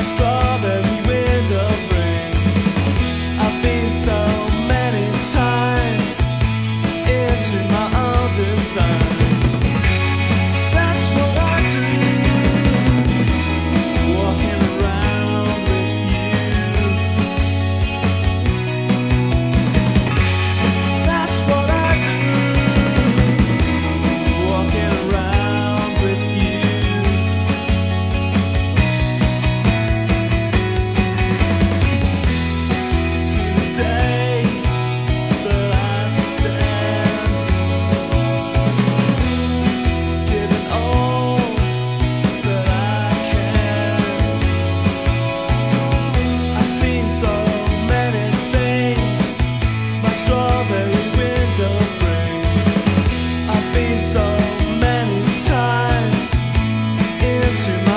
strawberry winter brings. I've been so many times into my own designs. That's what I do, walking around with you. That's what I do, walking around with you. Today's the last stand, giving all that I can. I've seen so many things my strawberry window brings. I've been so many times into my